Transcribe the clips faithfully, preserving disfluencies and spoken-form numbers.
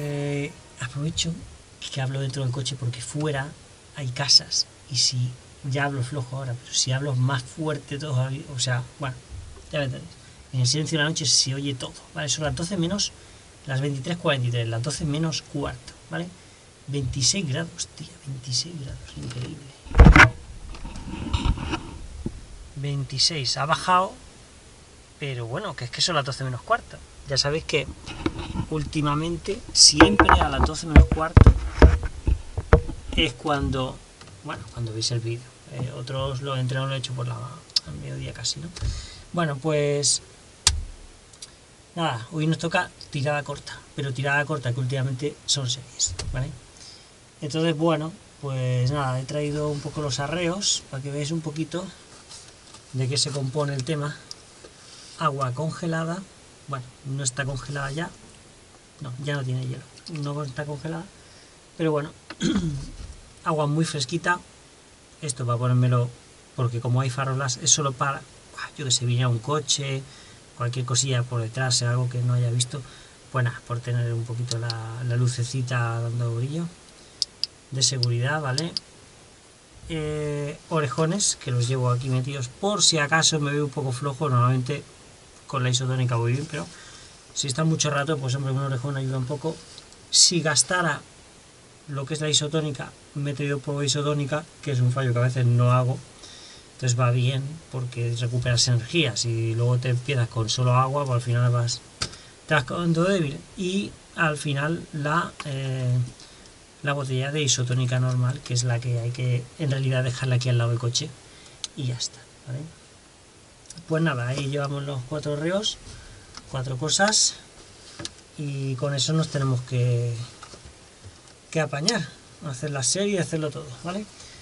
Eh, aprovecho que hablo dentro del coche porque fuera hay casas y si ya hablo flojo ahora, pero si hablo más fuerte todavía, o sea, bueno, ya me entendéis. En el silencio de la noche se oye todo, ¿vale? Son las doce menos, las veintitrés cuarenta y tres, las doce menos cuarto, ¿vale? veintiséis grados, tía, veintiséis grados, increíble. veintiséis, ha bajado, pero bueno, que es que son las doce menos cuarto. Ya sabéis que últimamente, siempre a las doce menos cuarto, es cuando, bueno, cuando veis el vídeo. Eh, otros los entrenos lo he hecho por la al mediodía casi, ¿no? Bueno, pues nada, hoy nos toca tirada corta, pero tirada corta que últimamente son series, ¿vale? Entonces, bueno, pues nada, he traído un poco los arreos para que veáis un poquito de qué se compone el tema. Agua congelada, bueno, no está congelada ya, no, ya no tiene hielo, no está congelada, pero bueno, agua muy fresquita. Esto para ponérmelo, porque como hay farolas, es solo para, yo que sé, viene un coche, cualquier cosilla por detrás, algo que no haya visto, pues nada, por tener un poquito la, la lucecita dando brillo, de seguridad, ¿vale? Eh, orejones, que los llevo aquí metidos, por si acaso me veo un poco flojo. Normalmente con la isotónica voy bien, pero si está mucho rato, pues hombre, un orejón ayuda un poco. Si gastara lo que es la isotónica, me he traído polvo de isotónica, que es un fallo que a veces no hago, entonces va bien porque recuperas energía. Si luego te empiezas con solo agua, pues al final vas te vas quedando débil. Y al final la eh, la botella de isotónica normal, que es la que hay que en realidad dejarla aquí al lado del coche y ya está, ¿vale? Pues nada, ahí llevamos los cuatro reos, cuatro cosas, y con eso nos tenemos que que apañar, hacer la serie y hacerlo todo, ¿vale?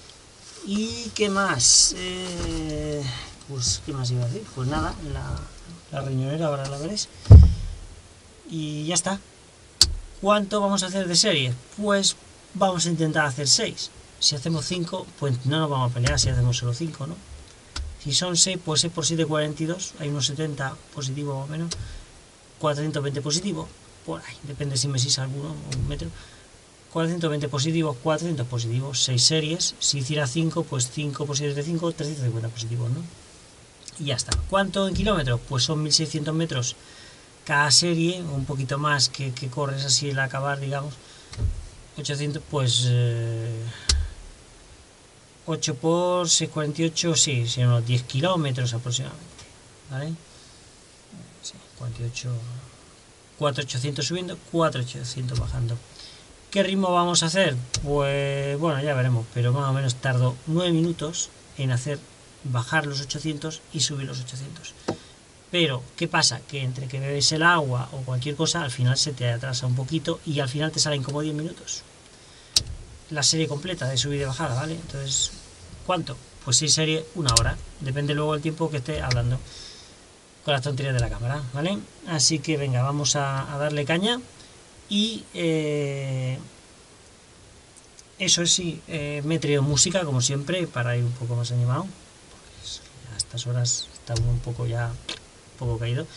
¿Y qué más? Eh, pues, ¿qué más iba a decir? Pues nada, la, la riñonera ahora la veréis. Y ya está. ¿Cuánto vamos a hacer de serie? Pues vamos a intentar hacer seis. Si hacemos cinco, pues no nos vamos a pelear si hacemos solo cinco, ¿no? Si son seis, pues seis por siete, cuarenta y dos. Hay unos setenta positivos o menos. cuatrocientos veinte positivos, por ahí. Depende si me sisa alguno o un metro. cuatrocientos veinte positivos, cuatrocientos positivos, seis series. Si hiciera cinco, pues cinco por siete de cinco, trescientos cincuenta positivos, ¿no? Y ya está. ¿Cuánto en kilómetros? Pues son mil seiscientos metros cada serie, un poquito más que, que corres así el acabar, digamos. ochocientos, pues eh, ocho por seis, cuarenta y ocho, sí, son unos diez kilómetros aproximadamente, ¿vale? Sí, cuarenta y ocho, cuatro mil ochocientos subiendo, cuatro mil ochocientos bajando. ¿Qué ritmo vamos a hacer? Pues bueno, ya veremos, pero más o menos tardo nueve minutos en hacer bajar los ochocientos y subir los ochocientos. Pero, ¿qué pasa? Que entre que bebes el agua o cualquier cosa, al final se te atrasa un poquito y al final te salen como diez minutos. La serie completa de subida y bajada, ¿vale? Entonces, ¿cuánto? Pues seis series, una hora. Depende luego del tiempo que esté hablando con las tonterías de la cámara, ¿vale? Así que venga, vamos a, a darle caña. Y eh, eso es, sí, eh, me he traído música, como siempre, para ir un poco más animado. Porque a estas horas está un poco ya... poco caído.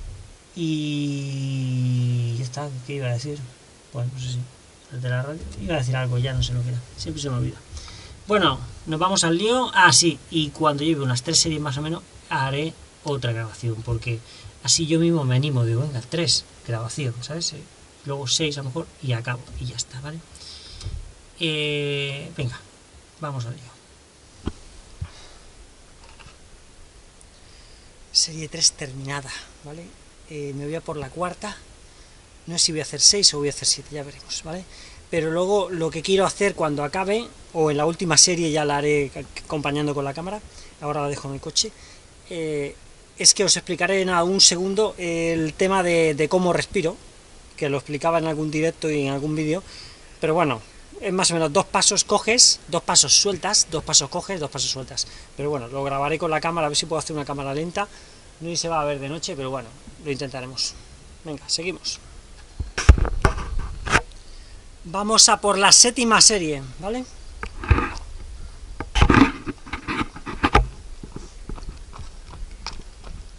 Y ya está, ¿qué iba a decir? Bueno, no sé si el de la radio iba a decir algo, ya no sé lo que era, siempre se me olvida. Bueno, nos vamos al lío. Ah, sí, y cuando lleve unas tres series más o menos haré otra grabación, porque así yo mismo me animo, digo, venga, tres grabación, ¿sabes? Luego seis a lo mejor y acabo, y ya está, ¿vale? Eh, venga, vamos al lío. Serie tres terminada, ¿vale? Eh, me voy a por la cuarta. No sé si voy a hacer seis o voy a hacer siete, ya veremos, ¿vale? Pero luego lo que quiero hacer cuando acabe, o en la última serie ya la haré acompañando con la cámara, ahora la dejo en el coche, eh, es que os explicaré en un segundo el tema de, de cómo respiro, que lo explicaba en algún directo y en algún vídeo, pero bueno, es más o menos dos pasos coges, dos pasos sueltas, dos pasos coges, dos pasos sueltas. Pero bueno, lo grabaré con la cámara, a ver si puedo hacer una cámara lenta. No sé si se va a ver de noche, pero bueno, lo intentaremos. Venga, seguimos. Vamos a por la séptima serie, ¿vale?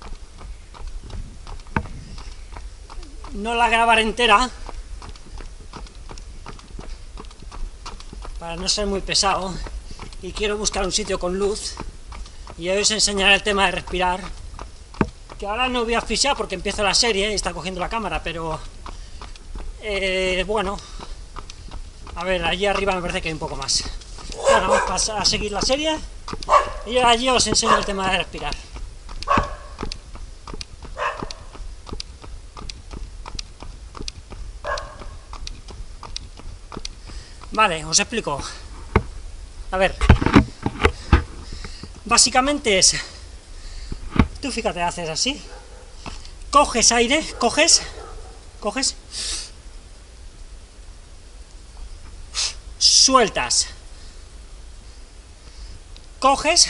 No la grabaré entera, para no ser muy pesado, y quiero buscar un sitio con luz, y hoy os enseñaré el tema de respirar, que ahora no voy a asfixiar porque empiezo la serie y está cogiendo la cámara, pero eh, bueno, a ver, allí arriba me parece que hay un poco más. Bueno, vamos a seguir la serie y allí os enseño el tema de respirar. Vale, os explico. A ver, básicamente es, tú fíjate, haces así, coges aire, coges, coges, sueltas, coges,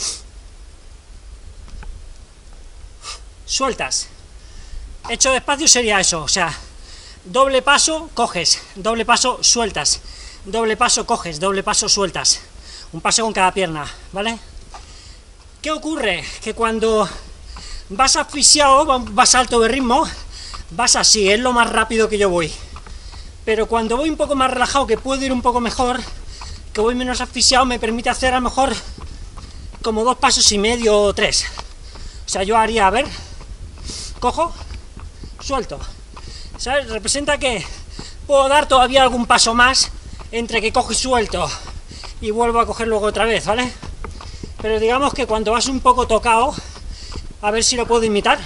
sueltas. Hecho despacio sería eso, o sea, doble paso, coges, doble paso, sueltas, doble paso, coges, doble paso, sueltas. Un paso con cada pierna, ¿vale? ¿Qué ocurre? Que cuando vas asfixiado, vas alto de ritmo, vas así, es lo más rápido que yo voy. Pero cuando voy un poco más relajado, que puedo ir un poco mejor, que voy menos asfixiado, me permite hacer a lo mejor como dos pasos y medio o tres. O sea, yo haría, a ver, cojo, suelto. ¿Sabes? Representa que puedo dar todavía algún paso más entre que cojo y suelto y vuelvo a coger luego otra vez, ¿vale? Pero digamos que cuando vas un poco tocado, a ver si lo puedo imitar.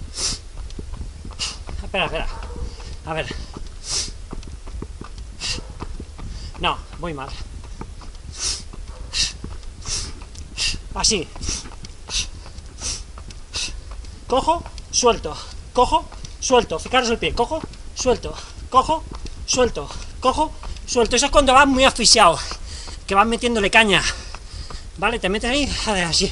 Espera, espera, a ver. No, voy mal. Así. Cojo, suelto, cojo, suelto. Fijaros el pie, cojo, suelto, cojo, suelto, cojo, suelto. Eso es cuando vas muy asfixiado, que vas metiéndole caña, ¿vale? Te metes ahí, a ver, así.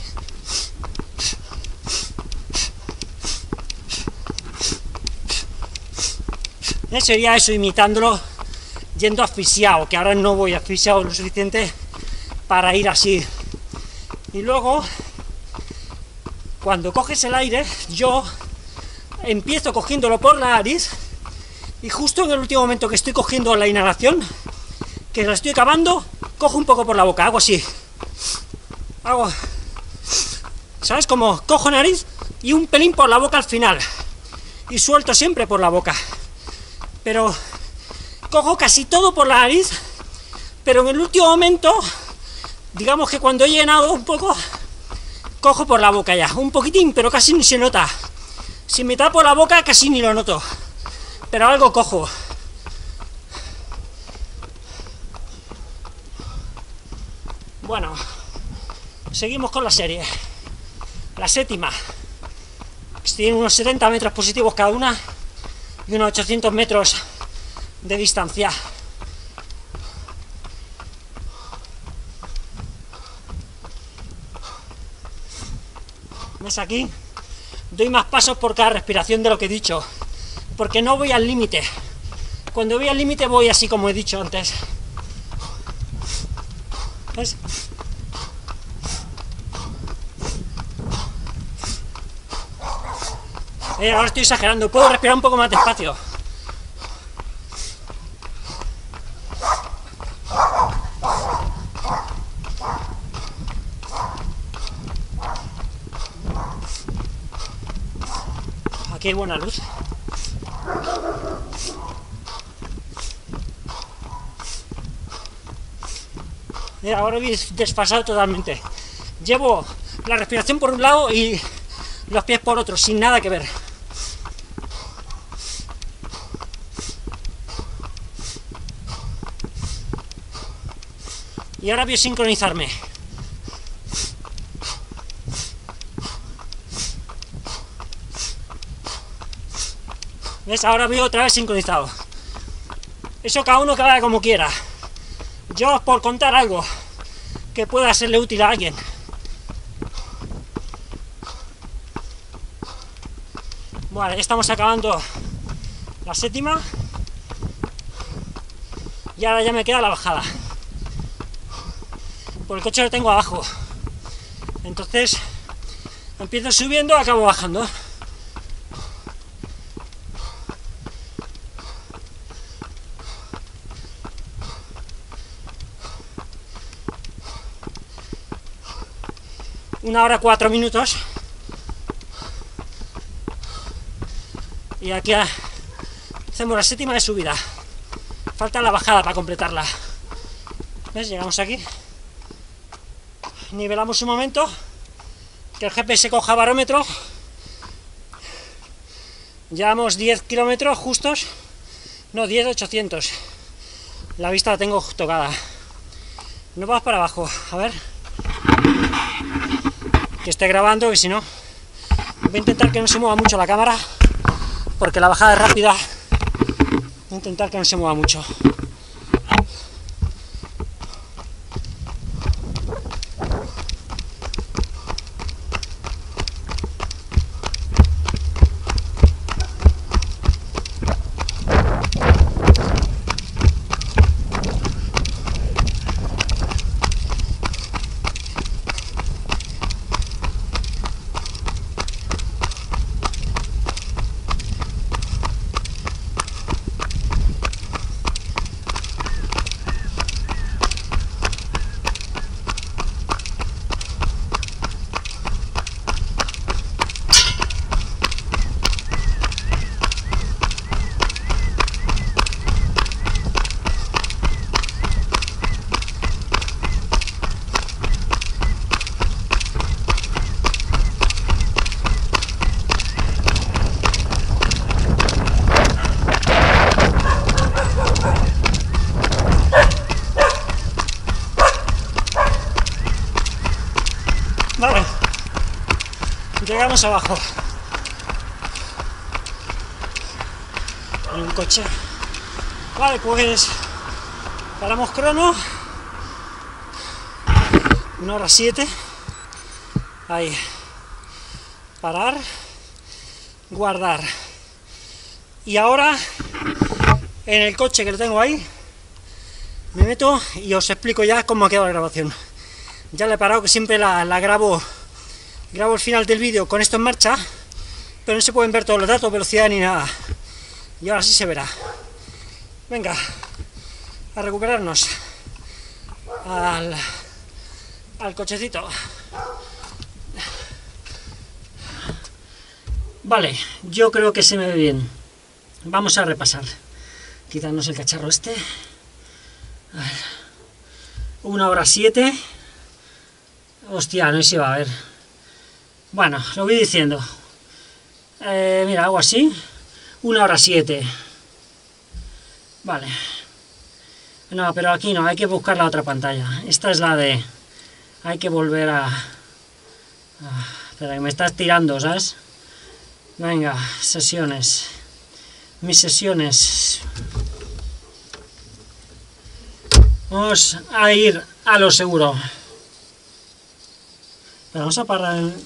¿Eh? Sería eso, imitándolo, yendo asfixiado, que ahora no voy asfixiado lo suficiente para ir así. Y luego, cuando coges el aire, yo empiezo cogiéndolo por la nariz, y justo en el último momento que estoy cogiendo la inhalación, que la estoy acabando, cojo un poco por la boca, hago así, hago, ¿sabes? Como cojo nariz y un pelín por la boca al final, y suelto siempre por la boca, pero cojo casi todo por la nariz, pero en el último momento, digamos que cuando he llenado un poco, cojo por la boca ya, un poquitín, pero casi ni se nota. Si me tapo la boca casi ni lo noto, pero algo cojo. Bueno, seguimos con la serie. La séptima. Tiene unos setenta metros positivos cada una y unos ochocientos metros de distancia. ¿Ves aquí? Doy más pasos por cada respiración de lo que he dicho, porque no voy al límite. Cuando voy al límite voy así como he dicho antes. ¿Ves? Eh, ahora estoy exagerando, puedo respirar un poco más despacio. Aquí hay buena luz. Eh, ahora voy desfasado totalmente. Llevo la respiración por un lado y los pies por otro, sin nada que ver. Y ahora voy a sincronizarme. ¿Ves? Ahora voy otra vez sincronizado. Eso cada uno que haga como quiera. Yo, por contar algo que pueda serle útil a alguien. Vale, estamos acabando la séptima. Y ahora ya me queda la bajada. Por el coche lo tengo abajo. Entonces, empiezo subiendo, acabo bajando. una hora cuatro minutos. Y aquí hacemos la séptima de subida. Falta la bajada para completarla. ¿Ves? Llegamos aquí. Nivelamos un momento. Que el G P S coja barómetro. Llevamos diez kilómetros justos. No, diez ochocientos. La vista la tengo tocada. Nos vamos para abajo. A ver. Que esté grabando, que si no... Voy a intentar que no se mueva mucho la cámara. Porque la bajada es rápida. Voy a intentar que no se mueva mucho. Vale, llegamos abajo en un coche. Vale, pues paramos crono, una hora siete. Ahí, parar, guardar. Y ahora en el coche que lo tengo ahí me meto y os explico ya cómo ha quedado la grabación. Ya le he parado, que siempre la, la grabo, grabo el final del vídeo con esto en marcha, pero no se pueden ver todos los datos, velocidad ni nada. Y ahora sí se verá. Venga, a recuperarnos al, al cochecito. Vale, yo creo que se me ve bien. Vamos a repasar. Quitarnos el cacharro este. A ver. Una hora siete. Hostia, no sé si va a ver. Bueno, lo voy diciendo. Eh, mira, hago así. Una hora siete. Vale. No, pero aquí no, hay que buscar la otra pantalla. Esta es la de... Hay que volver a... a... Espera, que me estás tirando, ¿sabes? Venga, sesiones. Mis sesiones. Vamos a ir a lo seguro. Vamos a parar el...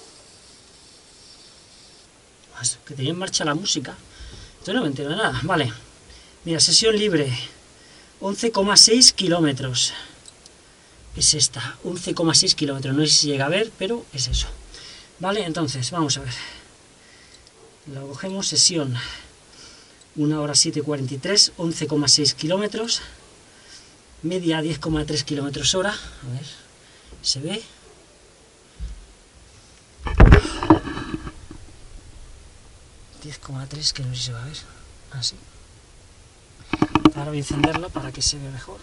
Que tenía en marcha la música. Esto no me entero de nada. Vale. Mira, sesión libre. once coma seis kilómetros. Es esta. once coma seis kilómetros. No sé si llega a ver, pero es eso. Vale, entonces, vamos a ver. Lo cogemos, sesión. una hora siete cuarenta y tres. once coma seis kilómetros. Media diez coma tres kilómetros hora. A ver. ¿Se ve? diez coma tres, que no sé si se va a ver. Así. Ahora voy a encenderlo para que se vea mejor.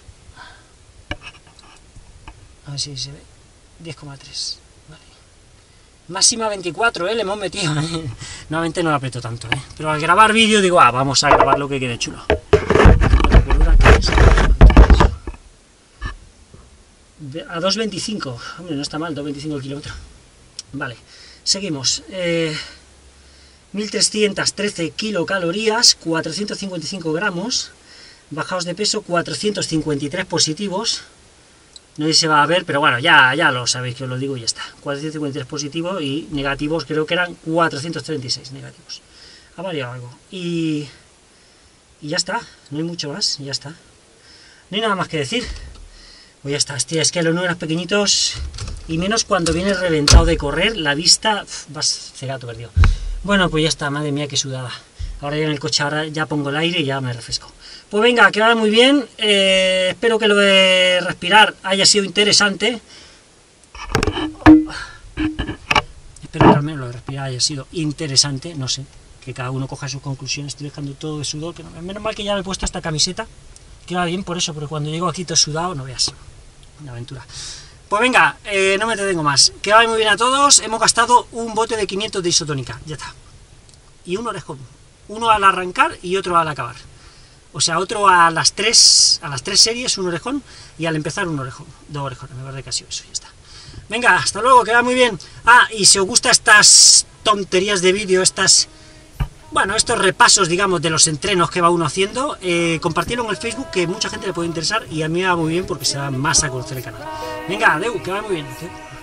A ver si se ve. diez coma tres. Vale. Máxima veinticuatro, ¿eh? Le hemos metido. ¿eh? Nuevamente no lo aprieto tanto, ¿eh? Pero al grabar vídeo digo, ah, vamos a grabar lo que quede chulo. A dos veinticinco. Hombre, no está mal, dos veinticinco kilómetros. Vale. Seguimos. Eh... mil trescientos trece kilocalorías, cuatrocientos cincuenta y cinco gramos, bajados de peso cuatrocientos cincuenta y tres positivos, no sé si se va a ver, pero bueno, ya, ya lo sabéis que os lo digo y ya está, cuatrocientos cincuenta y tres positivos y negativos creo que eran cuatrocientos treinta y seis negativos, ha variado algo, y, y ya está, no hay mucho más, ya está, no hay nada más que decir, pues ya está, hostia, es que los números pequeñitos, y menos cuando vienes reventado de correr, la vista, uf, vas cegato perdido. Bueno, pues ya está, madre mía, qué sudada. Ahora ya en el coche, ahora ya pongo el aire y ya me refresco. Pues venga, que vaya muy bien. Eh, espero que lo de respirar haya sido interesante. Espero que al menos lo de respirar haya sido interesante, no sé, que cada uno coja sus conclusiones. Estoy dejando todo de sudor, que no, menos mal que ya me he puesto esta camiseta, que va bien por eso, porque cuando llego aquí todo sudado, no veas, una aventura. Pues venga, eh, no me detengo más, que vaya muy bien a todos. Hemos gastado un bote de quinientos de isotónica, ya está, y un orejón, uno al arrancar y otro al acabar. O sea, otro a las tres, a las tres series, un orejón, y al empezar un orejón, dos orejones, me parece que ha sido eso, ya está. Venga, hasta luego, que va muy bien. Ah, y si os gustan estas tonterías de vídeo, estas, bueno, estos repasos, digamos, de los entrenos que va uno haciendo, eh, compartirlo en el Facebook, que mucha gente le puede interesar, y a mí me va muy bien porque se da más a conocer el canal. Venga, adeu, que va muy bien.